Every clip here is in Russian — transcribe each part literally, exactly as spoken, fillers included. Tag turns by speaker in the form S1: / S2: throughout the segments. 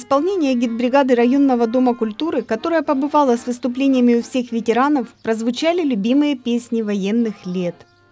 S1: исполнении агитбригады районного дома культуры, которая побывала с выступлениями у всех ветеранов, прозвучали любимые песни военных лет.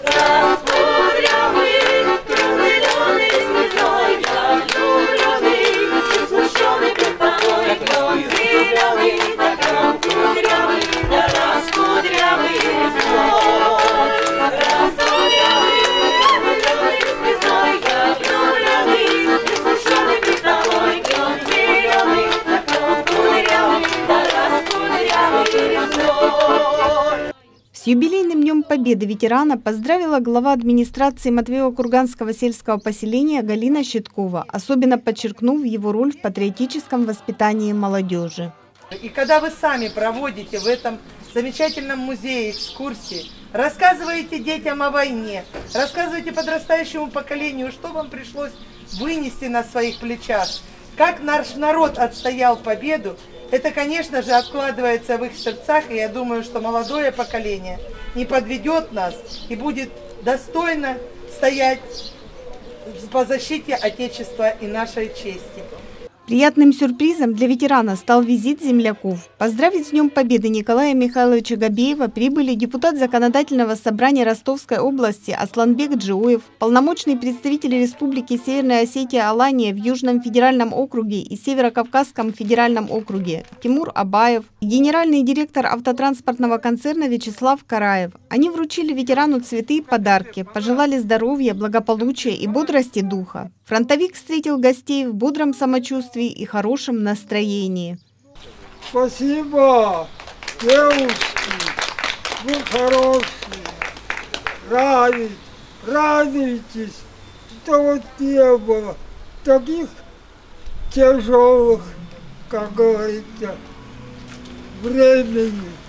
S1: С юбилейным Днем Победы ветерана поздравила глава администрации Матвеево-Курганского сельского поселения Галина Щиткова, особенно подчеркнув его роль в патриотическом воспитании молодежи.
S2: И когда вы сами проводите в этом замечательном музее экскурсии, рассказываете детям о войне, рассказываете подрастающему поколению, что вам пришлось вынести на своих плечах, как наш народ отстоял победу, это, конечно же, откладывается в их сердцах, и я думаю, что молодое поколение не подведет нас и будет достойно стоять по защите Отечества и нашей чести.
S1: Приятным сюрпризом для ветерана стал визит земляков. Поздравить с Днем Победы Николая Михайловича Габеева прибыли депутат Законодательного собрания Ростовской области Асланбек Джиоев, полномочный представитель Республики Северная Осетия Алания в Южном федеральном округе и Северо-Кавказском федеральном округе Тимур Абаев и генеральный директор автотранспортного концерна Вячеслав Караев. Они вручили ветерану цветы и подарки, пожелали здоровья, благополучия и бодрости духа. Фронтовик встретил гостей в бодром самочувствии и хорошем настроении.
S3: Спасибо, девушки, вы хорошие, радуйтесь, радуйтесь, что вот не было таких тяжелых, как говорится, времени.